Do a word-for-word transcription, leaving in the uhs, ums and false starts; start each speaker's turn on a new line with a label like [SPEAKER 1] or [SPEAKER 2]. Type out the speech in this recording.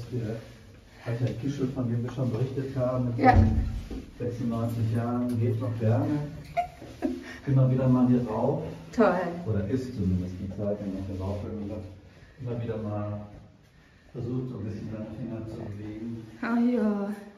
[SPEAKER 1] ist der Alter Kischel, von dem wir schon berichtet haben, mit
[SPEAKER 2] Ja.
[SPEAKER 1] seinen sechsundneunzig Jahren, geht noch gerne. Immer wieder mal hier rauf.
[SPEAKER 2] Toll.
[SPEAKER 1] Oder ist zumindest die Zeit, wenn man hier rauf will. Immer wieder mal versucht, so ein bisschen seine Finger zu bewegen.
[SPEAKER 2] Ah ja.